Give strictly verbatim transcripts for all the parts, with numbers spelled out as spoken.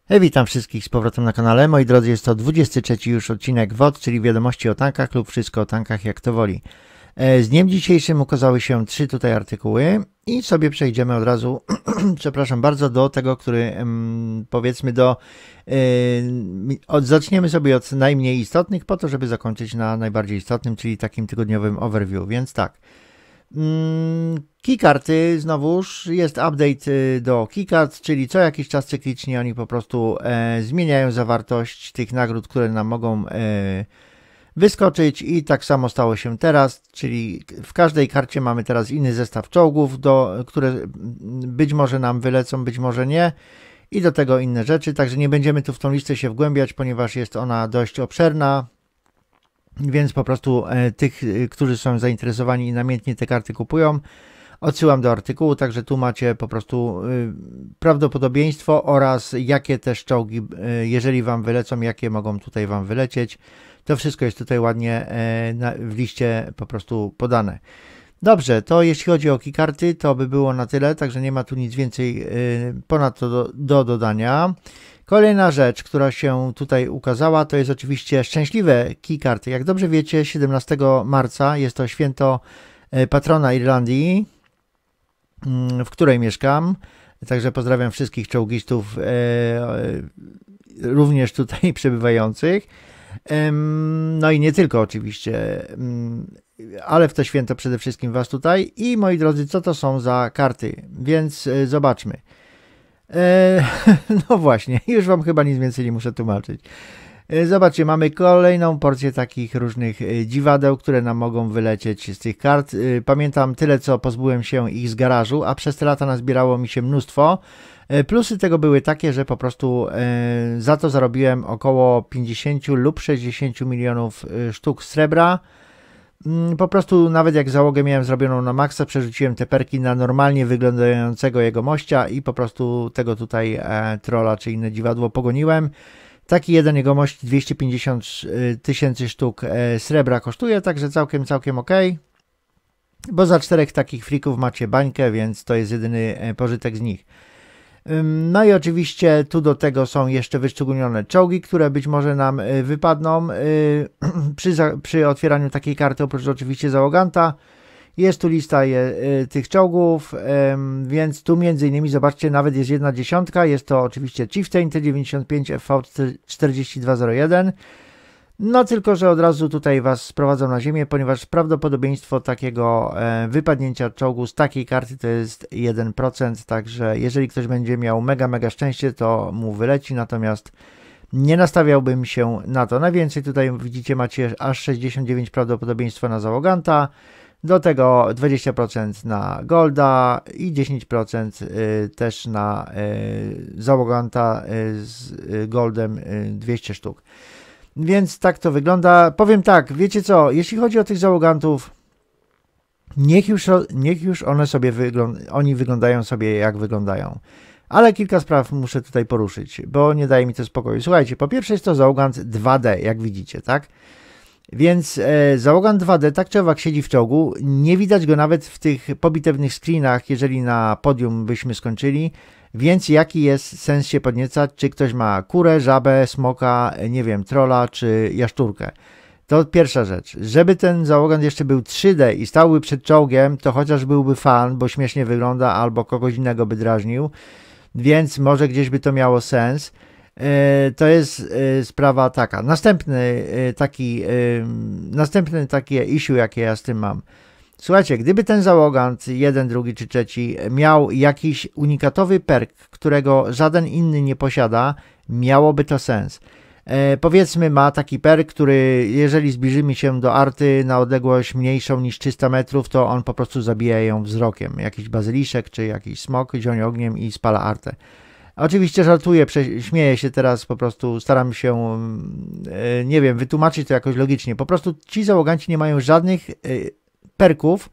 Hej, witam wszystkich z powrotem na kanale. Moi drodzy, jest to dwudziesty trzeci już odcinek W O D, czyli wiadomości o tankach lub wszystko o tankach jak to woli. Z dniem dzisiejszym ukazały się trzy tutaj artykuły i sobie przejdziemy od razu, przepraszam bardzo, do tego, który powiedzmy do, od, zaczniemy sobie od najmniej istotnych po to, żeby zakończyć na najbardziej istotnym, czyli takim tygodniowym overview, więc tak. Keykarty, znowuż jest update do Keycard, czyli co jakiś czas cyklicznie oni po prostu e, zmieniają zawartość tych nagród, które nam mogą e, wyskoczyć i tak samo stało się teraz, czyli w każdej karcie mamy teraz inny zestaw czołgów, do, które być może nam wylecą, być może nie i do tego inne rzeczy, także nie będziemy tu w tą listę się wgłębiać, ponieważ jest ona dość obszerna. Więc po prostu e, tych, którzy są zainteresowani i namiętnie te karty kupują, odsyłam do artykułu, także tu macie po prostu y, prawdopodobieństwo oraz jakie też czołgi, y, jeżeli wam wylecą, jakie mogą tutaj wam wylecieć. To wszystko jest tutaj ładnie y, na, w liście po prostu podane. Dobrze, to jeśli chodzi o keykarty, to by było na tyle, także nie ma tu nic więcej y, ponadto do, do dodania. Kolejna rzecz, która się tutaj ukazała, to jest oczywiście szczęśliwe keykarty. Jak dobrze wiecie, siedemnastego marca jest to święto patrona Irlandii, w której mieszkam. Także pozdrawiam wszystkich czołgistów, również tutaj przebywających. No i nie tylko oczywiście, ale w to święto przede wszystkim was tutaj. I moi drodzy, co to są za karty? Więc zobaczmy. Eee, no właśnie, już wam chyba nic więcej nie muszę tłumaczyć. Eee, zobaczcie, mamy kolejną porcję takich różnych e, dziwadeł, które nam mogą wylecieć z tych kart. E, pamiętam tyle, co pozbyłem się ich z garażu, a przez te lata nazbierało mi się mnóstwo. E, plusy tego były takie, że po prostu e, za to zarobiłem około pięćdziesiąt lub sześćdziesiąt milionów e, sztuk srebra. Po prostu nawet jak załogę miałem zrobioną na maksa, przerzuciłem te perki na normalnie wyglądającego jego mościa i po prostu tego tutaj e, trolla czy inne dziwadło pogoniłem. Taki jeden jego mość dwieście pięćdziesiąt tysięcy sztuk e, srebra kosztuje, także całkiem, całkiem ok. Bo za czterech takich frików macie bańkę, więc to jest jedyny e, pożytek z nich. No i oczywiście tu do tego są jeszcze wyszczególnione czołgi, które być może nam wypadną przy, przy otwieraniu takiej karty, oprócz oczywiście załoganta. Jest tu lista je, tych czołgów, więc tu między innymi zobaczcie, nawet jest jedna dziesiątka, jest to oczywiście Chieftain T dziewięćdziesiąt pięć F V czterdzieści dwa zero jeden. No tylko, że od razu tutaj was sprowadzam na ziemię, ponieważ prawdopodobieństwo takiego e, wypadnięcia czołgu z takiej karty to jest jeden procent, także jeżeli ktoś będzie miał mega, mega szczęście, to mu wyleci, natomiast nie nastawiałbym się na to. Najwięcej tutaj widzicie, macie aż sześćdziesiąt dziewięć procent prawdopodobieństwa na załoganta, do tego dwadzieścia procent na golda i dziesięć procent y, też na y, załoganta y, z y, goldem y, dwieście sztuk. Więc tak to wygląda. Powiem tak, wiecie co, jeśli chodzi o tych załogantów, niech już, niech już one sobie wygląd oni wyglądają sobie jak wyglądają. Ale kilka spraw muszę tutaj poruszyć, bo nie daje mi to spokoju. Słuchajcie, po pierwsze jest to załogant dwa D, jak widzicie, tak? Więc e, załogant dwa D tak czy owak siedzi w czołgu, nie widać go nawet w tych pobitewnych screenach, jeżeli na podium byśmy skończyli. Więc jaki jest sens się podniecać, czy ktoś ma kurę, żabę, smoka, nie wiem, trolla czy jaszczurkę. To pierwsza rzecz. Żeby ten załogant jeszcze był trzy D i stałby przed czołgiem, to chociaż byłby fan, bo śmiesznie wygląda, albo kogoś innego by drażnił, więc może gdzieś by to miało sens. To jest sprawa taka. Następny taki, następny takie issue, jakie ja z tym mam. Słuchajcie, gdyby ten załogant, jeden, drugi czy trzeci, miał jakiś unikatowy perk, którego żaden inny nie posiada, miałoby to sens. E, powiedzmy, ma taki perk, który jeżeli zbliżymy się do arty na odległość mniejszą niż trzysta metrów, to on po prostu zabija ją wzrokiem. Jakiś bazyliszek czy jakiś smok zionie ogniem i spala artę. Oczywiście żartuję, śmieję się teraz, po prostu staram się, e, nie wiem, wytłumaczyć to jakoś logicznie. Po prostu ci załoganci nie mają żadnych e, perków,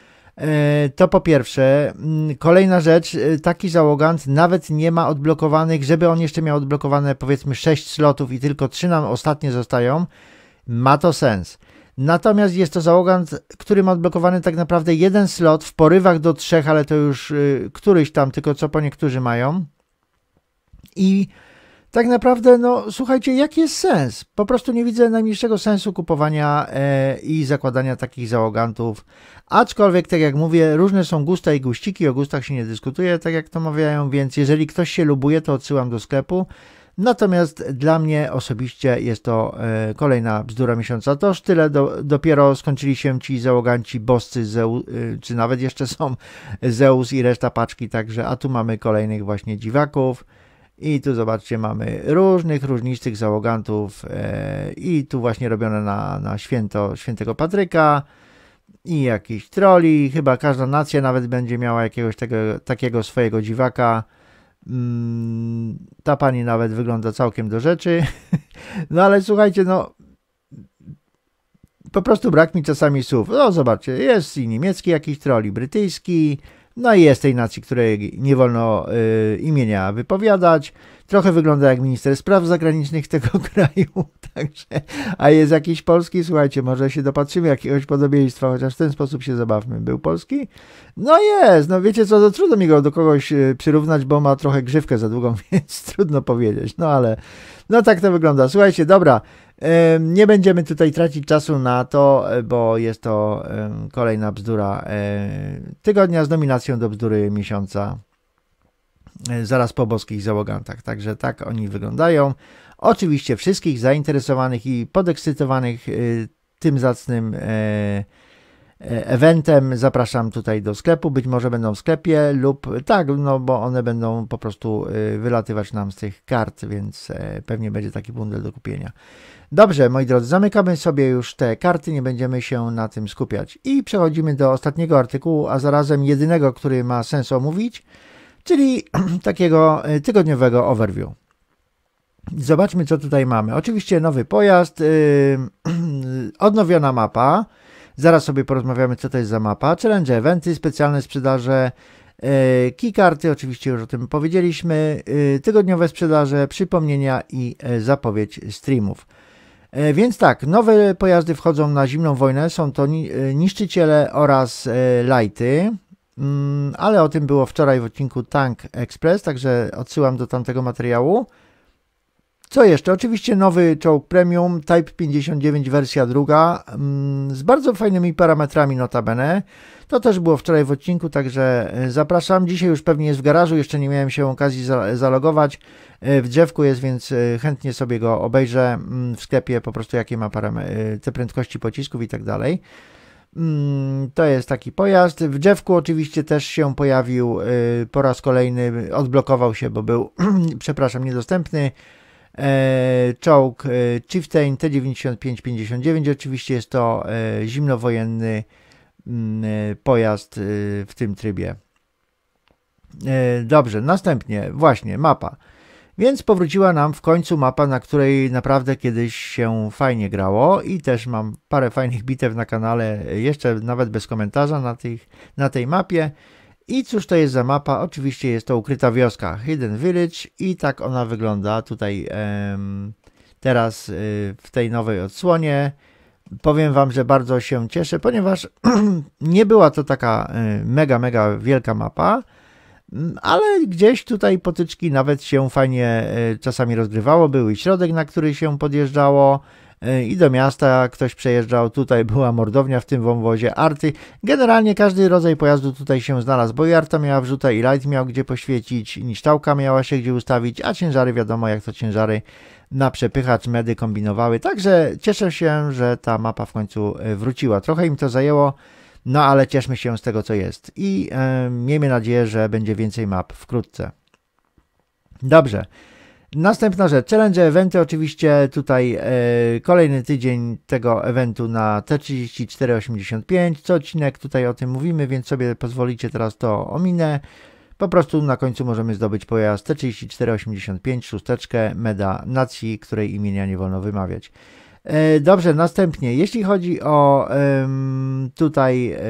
to po pierwsze. Kolejna rzecz, taki załogant nawet nie ma odblokowanych, żeby on jeszcze miał odblokowane powiedzmy sześć slotów i tylko trzy nam ostatnie zostają, ma to sens. Natomiast jest to załogant, który ma odblokowany tak naprawdę jeden slot w porywach do trzech, ale to już któryś tam, tylko co po niektórzy mają. I tak naprawdę, no słuchajcie, jaki jest sens? Po prostu nie widzę najmniejszego sensu kupowania e, i zakładania takich załogantów. Aczkolwiek, tak jak mówię, różne są gusta i guściki, o gustach się nie dyskutuje, tak jak to mawiają, więc jeżeli ktoś się lubuje, to odsyłam do sklepu. Natomiast dla mnie osobiście jest to e, kolejna bzdura miesiąca. Toż tyle, do, dopiero skończyli się ci załoganci boscy, Zeu, e, czy nawet jeszcze są Zeus i reszta paczki, także, a tu mamy kolejnych właśnie dziwaków. I tu zobaczcie, mamy różnych, różnistych załogantów e, i tu właśnie robione na, na święto świętego Patryka i jakiś troli. Chyba każda nacja nawet będzie miała jakiegoś tego, takiego swojego dziwaka. Mm, ta pani nawet wygląda całkiem do rzeczy. No ale słuchajcie, no po prostu brak mi czasami słów. No zobaczcie, jest i niemiecki jakiś troli, brytyjski, no i jest tej nacji, której nie wolno y, imienia wypowiadać. Trochę wygląda jak minister spraw zagranicznych tego kraju, także, a jest jakiś polski, słuchajcie, może się dopatrzymy jakiegoś podobieństwa, chociaż w ten sposób się zabawmy. Był polski? No jest, no wiecie co, to trudno mi go do kogoś y, przyrównać, bo ma trochę grzywkę za długą, więc trudno powiedzieć, no ale no tak to wygląda. Słuchajcie, dobra, nie będziemy tutaj tracić czasu na to, bo jest to kolejna bzdura tygodnia z nominacją do bzdury miesiąca zaraz po boskich załogantach. Także tak oni wyglądają. Oczywiście wszystkich zainteresowanych i podekscytowanych tym zacnym eventem zapraszam tutaj do sklepu. Być może będą w sklepie lub tak, no bo one będą po prostu wylatywać nam z tych kart, więc pewnie będzie taki bundel do kupienia. Dobrze, moi drodzy, zamykamy sobie już te karty, nie będziemy się na tym skupiać. I przechodzimy do ostatniego artykułu, a zarazem jedynego, który ma sens omówić, czyli takiego tygodniowego overview. Zobaczmy, co tutaj mamy. Oczywiście nowy pojazd, yy, odnowiona mapa. Zaraz sobie porozmawiamy, co to jest za mapa. Challenge, eventy, specjalne sprzedaże, yy, keykarty, oczywiście już o tym powiedzieliśmy, yy, tygodniowe sprzedaże, przypomnienia i yy, zapowiedź streamów. Więc tak, nowe pojazdy wchodzą na zimną wojnę, są to niszczyciele oraz lighty, ale o tym było wczoraj w odcinku Tank Express, także odsyłam do tamtego materiału. Co jeszcze? Oczywiście nowy czołg premium, Type pięćdziesiąt dziewięć wersja druga, z bardzo fajnymi parametrami notabene. To też było wczoraj w odcinku, także zapraszam. Dzisiaj już pewnie jest w garażu, jeszcze nie miałem się okazji zalogować. W drzewku jest, więc chętnie sobie go obejrzę w sklepie, po prostu jakie ma parametry, te prędkości pocisków i tak dalej. To jest taki pojazd. W drzewku oczywiście też się pojawił po raz kolejny, odblokował się, bo był, przepraszam, niedostępny. Czołg Chieftain T dziewięćdziesiąt pięć pięćdziesiąt dziewięć, oczywiście jest to zimnowojenny pojazd w tym trybie. Dobrze, następnie właśnie mapa. Więc powróciła nam w końcu mapa, na której naprawdę kiedyś się fajnie grało i też mam parę fajnych bitew na kanale, jeszcze nawet bez komentarza na, tych, na tej mapie. I cóż to jest za mapa? Oczywiście jest to ukryta wioska, Hidden Village i tak ona wygląda tutaj em, teraz y, w tej nowej odsłonie. Powiem wam, że bardzo się cieszę, ponieważ nie była to taka y, mega, mega wielka mapa, ale gdzieś tutaj potyczki nawet się fajnie y, czasami rozgrywało. Był i środek, na który się podjeżdżało, i do miasta ktoś przejeżdżał, tutaj była mordownia w tym wąwozie, arty, generalnie każdy rodzaj pojazdu tutaj się znalazł, bo i arta miała wrzutę, i light miał gdzie poświecić, i niszczałka miała się gdzie ustawić, a ciężary wiadomo jak to ciężary na przepychacz medy kombinowały, także cieszę się, że ta mapa w końcu wróciła, trochę im to zajęło, no ale cieszmy się z tego co jest i e, miejmy nadzieję, że będzie więcej map wkrótce. Dobrze. Następna rzecz, challenge eventy, oczywiście tutaj e, kolejny tydzień tego eventu na T trzydzieści cztery osiemdziesiąt pięć, co odcinek tutaj o tym mówimy, więc sobie pozwolicie teraz to ominę. Po prostu na końcu możemy zdobyć pojazd T trzydzieści cztery osiemdziesiąt pięć, szósteczkę, meda nacji, której imienia nie wolno wymawiać. E, dobrze, następnie, jeśli chodzi o e, tutaj e,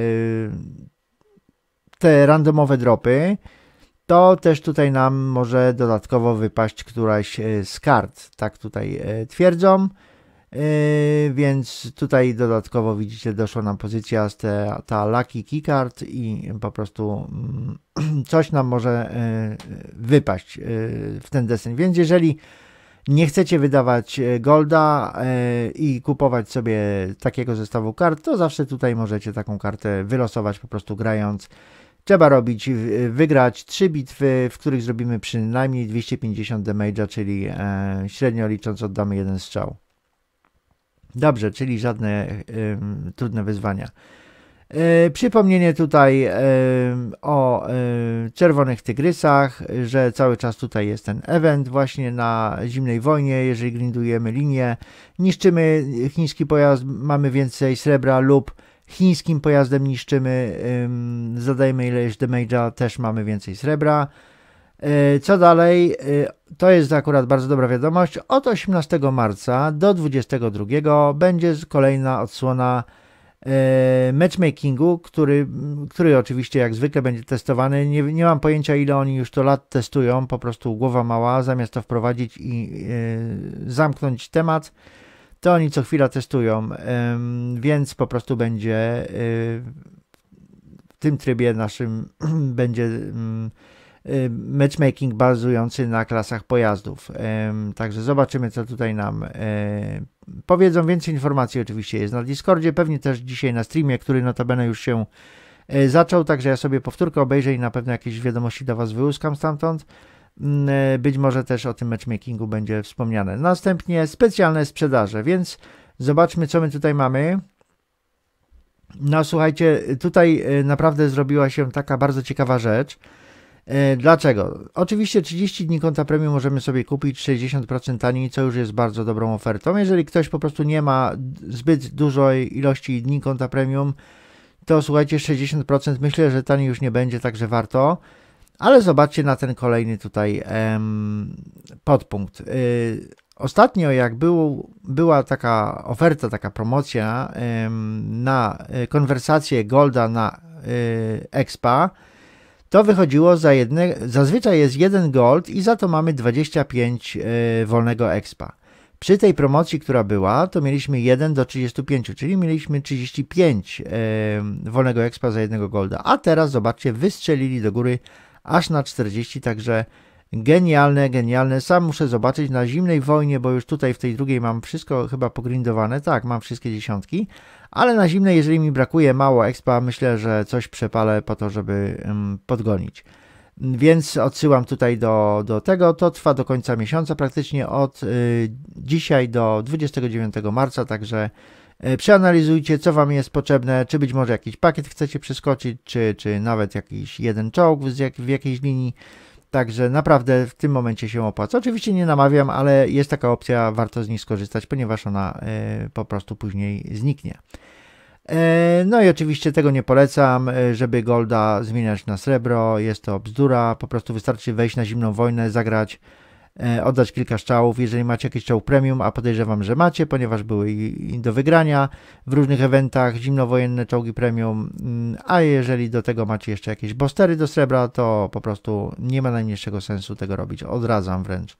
te randomowe dropy, to też tutaj nam może dodatkowo wypaść któraś z kart, tak tutaj twierdzą, więc tutaj dodatkowo widzicie doszła nam pozycja z te, ta Lucky Key Card i po prostu coś nam może wypaść w ten deseń, więc jeżeli nie chcecie wydawać golda yy, i kupować sobie takiego zestawu kart, to zawsze tutaj możecie taką kartę wylosować po prostu grając. Trzeba robić, wygrać trzy bitwy, w których zrobimy przynajmniej dwieście pięćdziesiąt damage'a, czyli e, średnio licząc oddamy jeden strzał. Dobrze, czyli żadne e, trudne wyzwania. E, przypomnienie tutaj e, o e, Czerwonych Tygrysach, że cały czas tutaj jest ten event właśnie na Zimnej Wojnie, jeżeli grindujemy linię, niszczymy chiński pojazd, mamy więcej srebra lub chińskim pojazdem niszczymy, ym, zadajemy ileś damage'a, też mamy więcej srebra. Yy, co dalej? Yy, to jest akurat bardzo dobra wiadomość. Od osiemnastego marca do dwudziestego drugiego będzie kolejna odsłona yy, matchmakingu, który, który oczywiście jak zwykle będzie testowany. Nie, nie mam pojęcia, ile oni już to lat testują, po prostu głowa mała, zamiast to wprowadzić i yy, zamknąć temat, to oni co chwila testują, więc po prostu będzie w tym trybie naszym będzie matchmaking bazujący na klasach pojazdów. Także zobaczymy, co tutaj nam powiedzą. Więcej informacji oczywiście jest na Discordzie, pewnie też dzisiaj na streamie, który notabene już się zaczął, także ja sobie powtórkę obejrzę i na pewno jakieś wiadomości do Was wyłuskam stamtąd. Być może też o tym matchmakingu będzie wspomniane. Następnie specjalne sprzedaże, więc zobaczmy, co my tutaj mamy. No słuchajcie, tutaj naprawdę zrobiła się taka bardzo ciekawa rzecz. Dlaczego? Oczywiście trzydzieści dni konta premium możemy sobie kupić sześćdziesiąt procent taniej, co już jest bardzo dobrą ofertą. Jeżeli ktoś po prostu nie ma zbyt dużej ilości dni konta premium, to słuchajcie, sześćdziesiąt procent myślę, że taniej już nie będzie, także warto. Ale zobaczcie na ten kolejny tutaj em, podpunkt. Yy, ostatnio jak był, była taka oferta, taka promocja em, na konwersację Golda na y, Expa, to wychodziło za jedne, zazwyczaj jest jeden Gold i za to mamy dwadzieścia pięć y, wolnego Expa. Przy tej promocji, która była, to mieliśmy jeden do trzydziestu pięciu, czyli mieliśmy trzydzieści pięć y, wolnego Expa za jednego Golda, a teraz zobaczcie, wystrzelili do góry aż na czterdzieści, także genialne, genialne. Sam muszę zobaczyć na Zimnej Wojnie, bo już tutaj w tej drugiej mam wszystko chyba pogrindowane. Tak, mam wszystkie dziesiątki, ale na Zimnej, jeżeli mi brakuje mało expa, myślę, że coś przepalę po to, żeby um, podgonić. Więc odsyłam tutaj do, do tego. To trwa do końca miesiąca, praktycznie od y, dzisiaj do dwudziestego dziewiątego marca, także y, przeanalizujcie, co Wam jest potrzebne, czy być może jakiś pakiet chcecie przeskoczyć, czy, czy nawet jakiś jeden czołg w, jak, w jakiejś linii. Także naprawdę w tym momencie się opłaca. Oczywiście nie namawiam, ale jest taka opcja, warto z niej skorzystać, ponieważ ona y, po prostu później zniknie. No i oczywiście tego nie polecam, żeby golda zmieniać na srebro, jest to bzdura, po prostu wystarczy wejść na Zimną Wojnę, zagrać, oddać kilka strzałów, jeżeli macie jakiś strzał premium, a podejrzewam, że macie, ponieważ były i do wygrania w różnych eventach, zimnowojenne czołgi premium, a jeżeli do tego macie jeszcze jakieś boostery do srebra, to po prostu nie ma najmniejszego sensu tego robić, odradzam wręcz.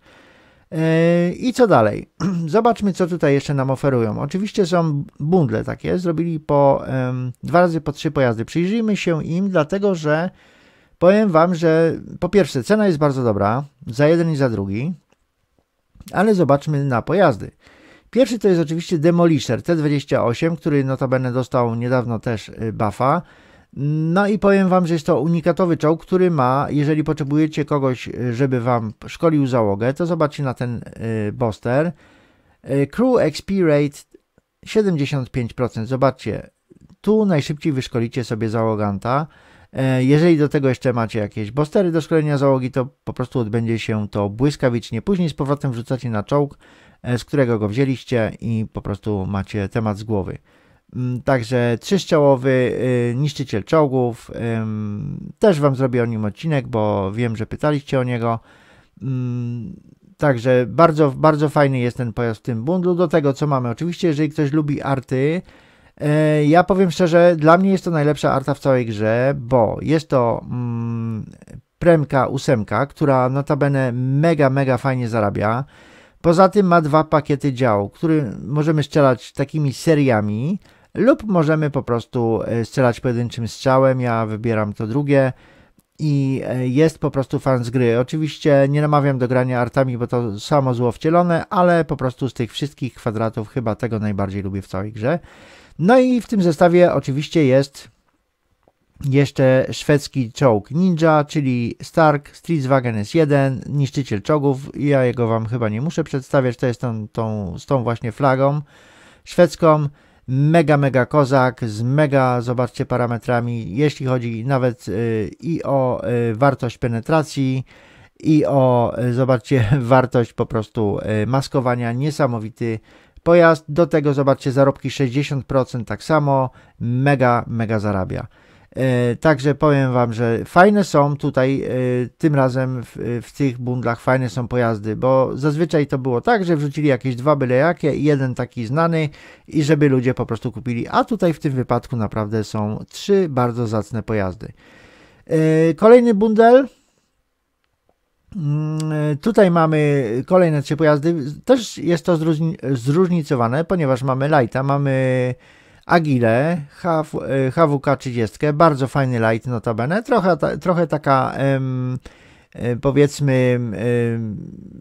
I co dalej? Zobaczmy, co tutaj jeszcze nam oferują. Oczywiście są bundle takie, zrobili po um, dwa razy po trzy pojazdy. Przyjrzyjmy się im, dlatego że powiem Wam, że po pierwsze cena jest bardzo dobra, za jeden i za drugi, ale zobaczmy na pojazdy. Pierwszy to jest oczywiście Demolisher T dwadzieścia osiem, który notabene dostał niedawno też buffa. No i powiem Wam, że jest to unikatowy czołg, który ma, jeżeli potrzebujecie kogoś, żeby Wam szkolił załogę, to zobaczcie na ten y, booster. Y, Crew X P Rate siedemdziesiąt pięć procent. Zobaczcie, tu najszybciej wyszkolicie sobie załoganta. Y, jeżeli do tego jeszcze macie jakieś boostery do szkolenia załogi, to po prostu odbędzie się to błyskawicznie. Później z powrotem wrzucacie na czołg, y, z którego go wzięliście i po prostu macie temat z głowy. Także trzystrzałowy y, niszczyciel czołgów, y, też Wam zrobię o nim odcinek, bo wiem, że pytaliście o niego. Y, także bardzo, bardzo fajny jest ten pojazd w tym bundlu. Do tego co mamy, oczywiście jeżeli ktoś lubi arty, y, ja powiem szczerze, dla mnie jest to najlepsza arta w całej grze, bo jest to y, premka ósemka, która notabene mega, mega fajnie zarabia. Poza tym ma dwa pakiety działu, które możemy strzelać takimi seriami lub możemy po prostu strzelać pojedynczym strzałem. Ja wybieram to drugie. i jest po prostu fan z gry. Oczywiście nie namawiam do grania artami, bo to samo zło wcielone, ale po prostu z tych wszystkich kwadratów chyba tego najbardziej lubię w całej grze. No i w tym zestawie oczywiście jest jeszcze szwedzki czołg Ninja, czyli Stark Stridswagen S jeden, niszczyciel czołgów. Ja jego wam chyba nie muszę przedstawiać, to jest tą, tą, z tą właśnie flagą szwedzką. Mega, mega kozak z mega, zobaczcie, parametrami, jeśli chodzi nawet y, i o y, wartość penetracji, i o, y, zobaczcie, wartość po prostu y, maskowania. Niesamowity pojazd. Do tego, zobaczcie, zarobki sześćdziesiąt procent tak samo. Mega, mega zarabia. Yy, także powiem wam, że fajne są tutaj yy, tym razem w, w tych bundlach fajne są pojazdy, bo zazwyczaj to było tak, że wrzucili jakieś dwa byle jakie i jeden taki znany i żeby ludzie po prostu kupili, a tutaj w tym wypadku naprawdę są trzy bardzo zacne pojazdy. Yy, kolejny bundel. Yy, tutaj mamy kolejne trzy pojazdy, też jest to zróżni zróżnicowane, ponieważ mamy lighta, mamy Agile, H W K trzydzieści, bardzo fajny light notabene, trochę, ta, trochę taka em, powiedzmy em,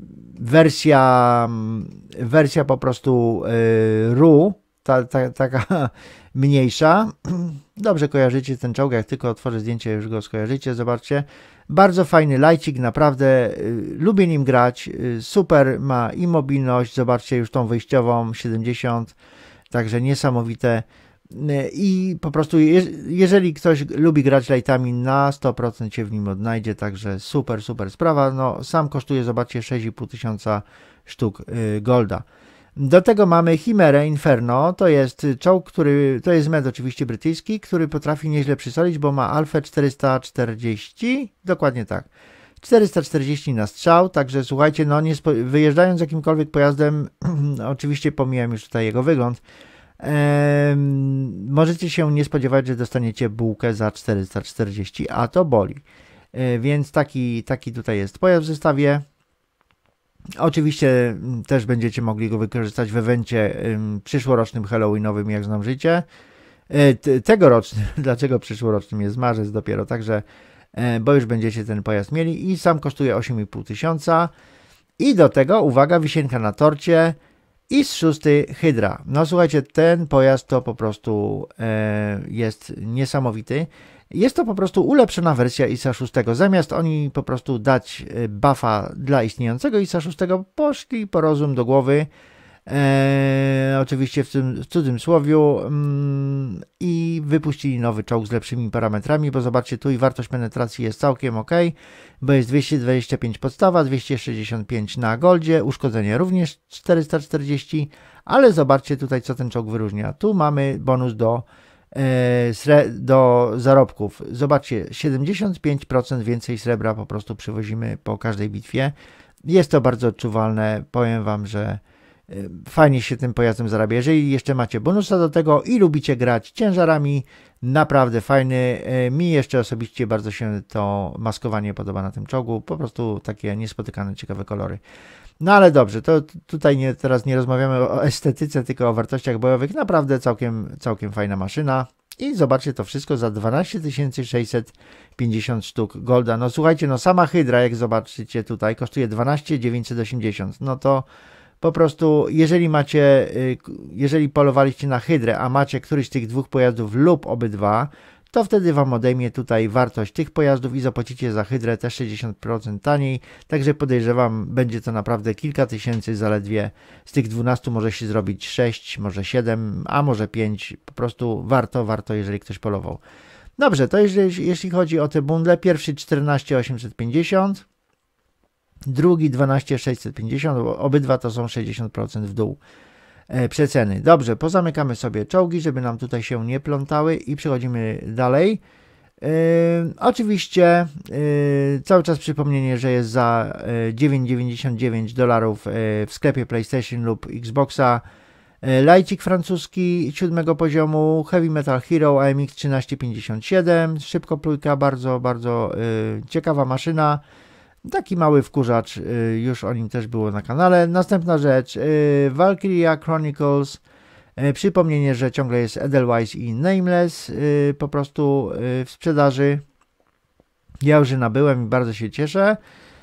wersja, wersja po prostu y, R U, ta, ta, taka mniejsza. Dobrze kojarzycie ten czołg, jak tylko otworzę zdjęcie, już go skojarzycie, zobaczcie. Bardzo fajny lajcik, naprawdę y, lubię nim grać, y, super ma i mobilność, zobaczcie już tą wyjściową siedemdziesiąt. Także niesamowite i po prostu jeżeli ktoś lubi grać lightami, na sto procent się w nim odnajdzie, także super, super sprawa. No sam kosztuje, zobaczcie, sześć i pół tysiąca sztuk golda. Do tego mamy Chimerę Inferno, to jest czołg, który, to jest med oczywiście brytyjski, który potrafi nieźle przysolić, bo ma alfę czterysta czterdzieści, dokładnie tak. czterysta czterdzieści na strzał, także słuchajcie, no nie wyjeżdżając jakimkolwiek pojazdem, oczywiście pomijam już tutaj jego wygląd, e, możecie się nie spodziewać, że dostaniecie bułkę za czterysta czterdzieści, a to boli. E, więc taki, taki tutaj jest pojazd w zestawie. Oczywiście też będziecie mogli go wykorzystać w evencie e, przyszłorocznym halloweenowym, jak znam życie. E, tegorocznym, dlaczego przyszłorocznym, jest marzec dopiero, także bo już będziecie ten pojazd mieli i sam kosztuje osiem i pół tysiąca. I do tego, uwaga, wisienka na torcie i z szósty Hydra. No słuchajcie, ten pojazd to po prostu e, jest niesamowity. Jest to po prostu ulepszona wersja I S A sześć. Zamiast oni po prostu dać buffa dla istniejącego I S A sześć, poszli po rozum do głowy. Eee, oczywiście w, tym, w cudzysłowiu mm, i wypuścili nowy czołg z lepszymi parametrami, bo zobaczcie, tu i wartość penetracji jest całkiem ok, bo jest dwieście dwadzieścia pięć podstawa, dwieście sześćdziesiąt pięć na goldzie, uszkodzenie również czterysta czterdzieści, ale zobaczcie tutaj, co ten czołg wyróżnia. Tu mamy bonus do, e, do zarobków. Zobaczcie, siedemdziesiąt pięć procent więcej srebra po prostu przywozimy po każdej bitwie. Jest to bardzo odczuwalne, powiem wam, że fajnie się tym pojazdem zarabia. Jeżeli jeszcze macie bonusa do tego i lubicie grać ciężarami, naprawdę fajny. Mi jeszcze osobiście bardzo się to maskowanie podoba na tym czołgu. Po prostu takie niespotykane, ciekawe kolory. No ale dobrze, to tutaj nie, teraz nie rozmawiamy o estetyce, tylko o wartościach bojowych. Naprawdę całkiem, całkiem fajna maszyna. I zobaczcie to wszystko za dwanaście tysięcy sześćset pięćdziesiąt sztuk golda. No słuchajcie, no sama Hydra, jak zobaczycie tutaj, kosztuje dwanaście tysięcy dziewięćset osiemdziesiąt. No to po prostu, jeżeli macie, jeżeli polowaliście na Hydrę, a macie któryś z tych dwóch pojazdów lub obydwa, to wtedy wam odejmie tutaj wartość tych pojazdów i zapłacicie za Hydrę też sześćdziesiąt procent taniej. Także podejrzewam, będzie to naprawdę kilka tysięcy zaledwie. Z tych dwunastu może się zrobić sześć, może siedem, a może pięć. Po prostu warto, warto, jeżeli ktoś polował. Dobrze, to jeżeli, jeśli chodzi o te bundle, pierwszy czternaście tysięcy osiemset pięćdziesiąt. Drugi dwanaście tysięcy sześćset pięćdziesiąt, obydwa to są sześćdziesiąt procent w dół e, przeceny. Dobrze, pozamykamy sobie czołgi, żeby nam tutaj się nie plątały i przechodzimy dalej. E, oczywiście e, cały czas przypomnienie, że jest za e, dziewięć dziewięćdziesiąt dziewięć dolarów e, w sklepie PlayStation lub Xboxa. E, lajcik francuski siódmego poziomu, Heavy Metal Hero A M X trzynaście pięćdziesiąt siedem, szybko plujka, bardzo, bardzo e, ciekawa maszyna. Taki mały wkurzacz, już o nim też było na kanale. Następna rzecz, Valkyria Chronicles. Przypomnienie, że ciągle jest Edelweiss i Nameless po prostu w sprzedaży. Ja już je nabyłem i bardzo się cieszę.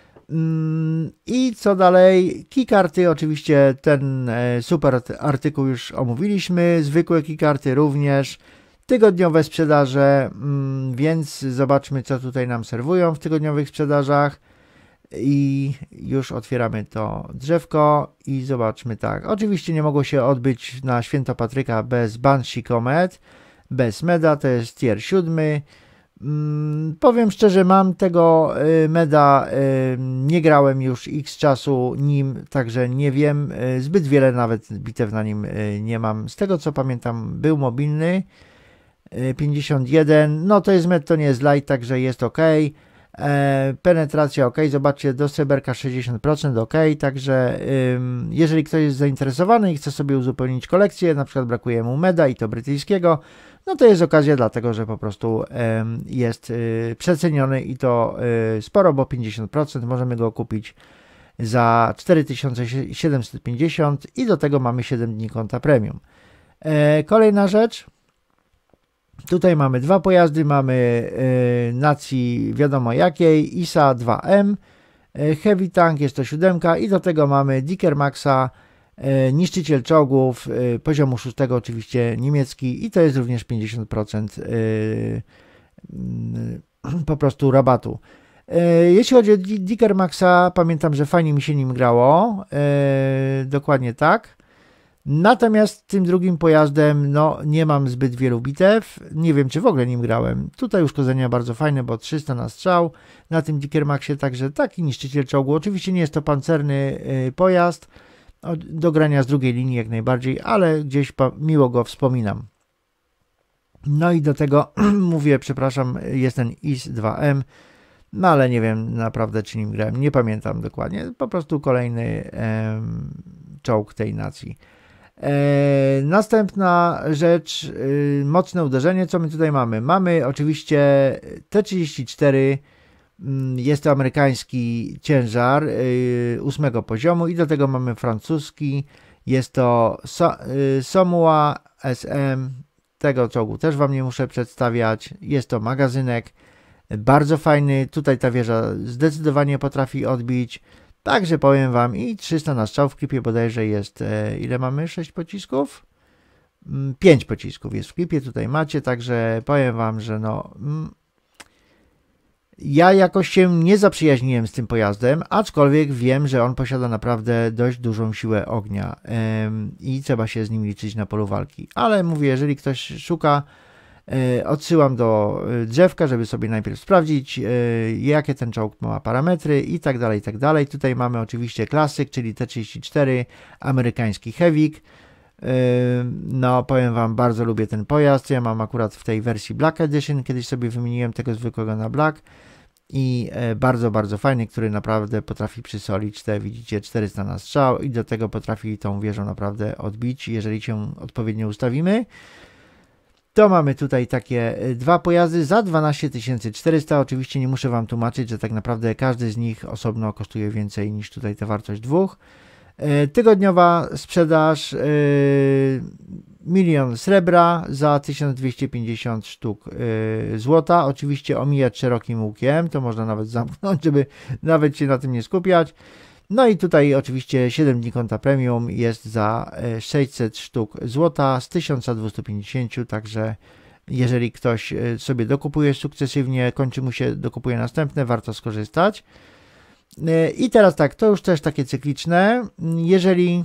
I co dalej? Keykarty, oczywiście ten super artykuł już omówiliśmy, zwykłe keykarty również, tygodniowe sprzedaże, więc zobaczmy, co tutaj nam serwują w tygodniowych sprzedażach. I już otwieramy to drzewko i zobaczmy tak. Oczywiście nie mogło się odbyć na Święto Patryka bez Banshee Comet, bez meda, to jest tier siódmy. Hmm, powiem szczerze, mam tego y, meda, y, nie grałem już x czasu nim, także nie wiem, y, zbyt wiele nawet bitew na nim y, nie mam. Z tego co pamiętam, był mobilny, y, pięćdziesiąt jeden, no to jest med, to nie jest light, także jest ok. E, penetracja ok, zobaczcie, do Cyberka sześćdziesiąt procent ok, także ym, jeżeli ktoś jest zainteresowany i chce sobie uzupełnić kolekcję, na przykład brakuje mu meda i to brytyjskiego, no to jest okazja, dlatego że po prostu ym, jest y, przeceniony i to y, sporo, bo pięćdziesiąt procent możemy go kupić za cztery tysiące siedemset pięćdziesiąt i do tego mamy siedem dni konta premium. E, kolejna rzecz. Tutaj mamy dwa pojazdy, mamy y, nacji wiadomo jakiej, I S A dwa M, y, Heavy Tank jest to siódemka i do tego mamy Dicker Maxa, y, niszczyciel czołgów, y, poziomu szóstego oczywiście niemiecki i to jest również pięćdziesiąt procent y, y, po prostu rabatu. Y, jeśli chodzi o Dicker Maxa, pamiętam, że fajnie mi się nim grało, y, dokładnie tak. Natomiast tym drugim pojazdem no, nie mam zbyt wielu bitew, nie wiem czy w ogóle nim grałem. Tutaj uszkodzenia bardzo fajne, bo trzysta na strzał na tym Dicker Maxie, także taki niszczyciel czołgu. Oczywiście nie jest to pancerny y, pojazd, do grania z drugiej linii jak najbardziej, ale gdzieś miło go wspominam. No i do tego mówię, przepraszam, jest ten I S dwa M, no ale nie wiem naprawdę czy nim grałem, nie pamiętam dokładnie, po prostu kolejny em, czołg tej nacji. E, następna rzecz, y, mocne uderzenie, co my tutaj mamy? Mamy oczywiście T trzydzieści cztery, y, jest to amerykański ciężar y, ósmego poziomu i do tego mamy francuski, jest to so, y, Somua S M, tego czołgu też wam nie muszę przedstawiać, jest to magazynek, bardzo fajny, tutaj ta wieża zdecydowanie potrafi odbić. Także powiem wam i trzysta na strzał w klipie bodajże jest, e, ile mamy? sześć pocisków? pięć pocisków jest w klipie, tutaj macie, także powiem wam, że no mm, ja jakoś się nie zaprzyjaźniłem z tym pojazdem, aczkolwiek wiem, że on posiada naprawdę dość dużą siłę ognia e, i trzeba się z nim liczyć na polu walki, ale mówię, jeżeli ktoś szuka, odsyłam do drzewka, żeby sobie najpierw sprawdzić, jakie ten czołg ma parametry i tak dalej, i tak dalej. Tutaj mamy oczywiście klasyk, czyli T trzydzieści cztery, amerykański Hewik. No, powiem wam, bardzo lubię ten pojazd. Ja mam akurat w tej wersji Black Edition, kiedyś sobie wymieniłem tego zwykłego na Black i bardzo, bardzo fajny, który naprawdę potrafi przysolić te, widzicie, czterysta na strzał i do tego potrafi tą wieżą naprawdę odbić, jeżeli się odpowiednio ustawimy. To mamy tutaj takie dwa pojazdy za dwanaście tysięcy czterysta. Oczywiście nie muszę wam tłumaczyć, że tak naprawdę każdy z nich osobno kosztuje więcej niż tutaj ta wartość dwóch. Tygodniowa sprzedaż milion srebra za tysiąc dwieście pięćdziesiąt sztuk złota. Oczywiście omijać szerokim łukiem, to można nawet zamknąć, żeby nawet się na tym nie skupiać. No i tutaj oczywiście siedem dni konta premium jest za sześćset sztuk złota z tysiąc dwieście pięćdziesiąt, także jeżeli ktoś sobie dokupuje sukcesywnie, kończy mu się, dokupuje następne, warto skorzystać. I teraz tak, to już też takie cykliczne, jeżeli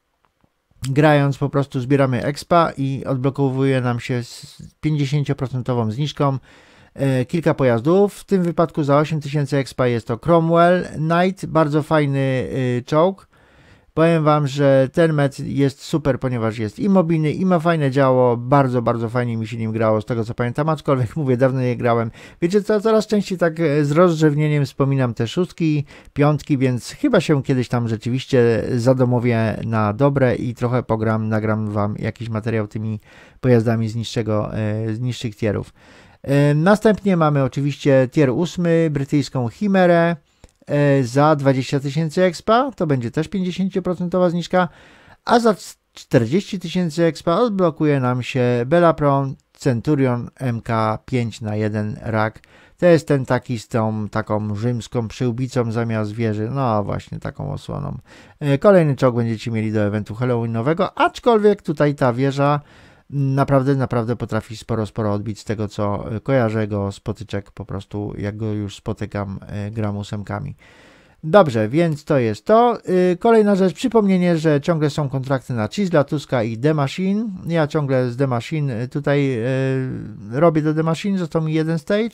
grając po prostu zbieramy expa i odblokowuje nam się z pięćdziesięcioprocentową zniżką kilka pojazdów, w tym wypadku za osiem tysięcy expa jest to Cromwell Knight, bardzo fajny czołg. Powiem wam, że ten med jest super, ponieważ jest i mobilny, i ma fajne działo, bardzo, bardzo fajnie mi się nim grało, z tego co pamiętam, aczkolwiek mówię, dawno nie grałem. Wiecie co, coraz częściej tak z rozrzewnieniem wspominam te szóstki, piątki, więc chyba się kiedyś tam rzeczywiście zadomowię na dobre i trochę pogram, nagram wam jakiś materiał tymi pojazdami z niższego, z niższych tierów. Następnie mamy oczywiście tier ósmy, brytyjską Chimerę za dwadzieścia tysięcy expa, to będzie też pięćdziesięcioprocentowa zniżka, a za czterdzieści tysięcy expa odblokuje nam się Bellapron Centurion M K pięć na jeden rak. To jest ten taki z tą taką rzymską przyłbicą zamiast wieży, no właśnie taką osłoną. Kolejny czołg będziecie mieli do eventu halloweenowego, aczkolwiek tutaj ta wieża naprawdę, naprawdę potrafi sporo, sporo odbić z tego, co kojarzę go z potyczek, po prostu jak go już spotykam, gram ósemkami. Dobrze, więc to jest to. Kolejna rzecz, przypomnienie, że ciągle są kontrakty na Chisla, Tuska i The Machine. Ja ciągle z The Machine tutaj robię do The Machine, został mi jeden stage.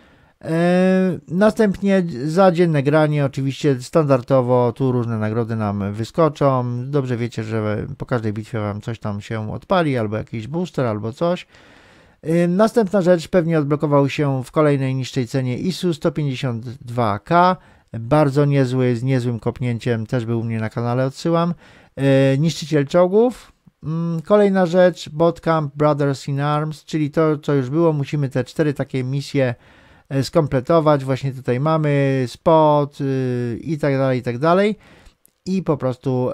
Następnie za dzienne granie, oczywiście standardowo, tu różne nagrody nam wyskoczą. Dobrze wiecie, że po każdej bitwie wam coś tam się odpali, albo jakiś booster, albo coś. Następna rzecz, pewnie odblokował się w kolejnej niższej cenie I S U sto pięćdziesiąt dwa K. Bardzo niezły, z niezłym kopnięciem, też był u mnie na kanale, odsyłam. Niszczyciel czołgów. Kolejna rzecz, Botcamp Brothers in Arms, czyli to, co już było. Musimy te cztery takie misje skompletować. Właśnie tutaj mamy spot yy, i tak dalej, i tak dalej. I po prostu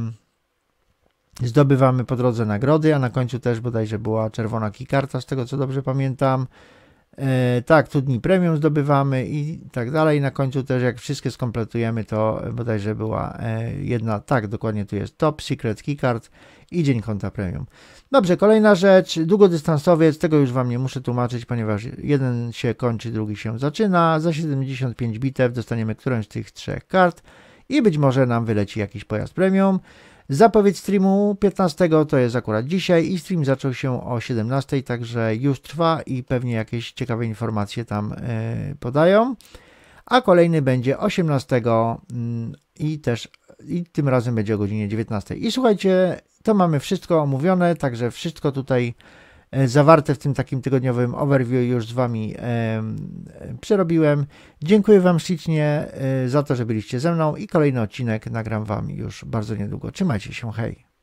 yy, zdobywamy po drodze nagrody, a na końcu też bodajże była czerwona keykarta, z tego co dobrze pamiętam. Yy, tak, tu dni premium zdobywamy i tak dalej. Na końcu też jak wszystkie skompletujemy, to bodajże była yy, jedna, tak, dokładnie tu jest Top Secret Keycard i dzień konta premium. Dobrze, kolejna rzecz, długodystansowiec, tego już wam nie muszę tłumaczyć, ponieważ jeden się kończy, drugi się zaczyna. Za siedemdziesiąt pięć bitew dostaniemy którąś z tych trzech kart i być może nam wyleci jakiś pojazd premium. Zapowiedź streamu piętnastego to jest akurat dzisiaj i stream zaczął się o siedemnastej, także już trwa i pewnie jakieś ciekawe informacje tam yy, podają. A kolejny będzie osiemnastego yy, i też i tym razem będzie o godzinie dziewiętnastej. I słuchajcie, to mamy wszystko omówione, także wszystko tutaj zawarte w tym takim tygodniowym overview już z wami e, przerobiłem. Dziękuję wam ślicznie e, za to, że byliście ze mną i kolejny odcinek nagram wam już bardzo niedługo. Trzymajcie się, hej!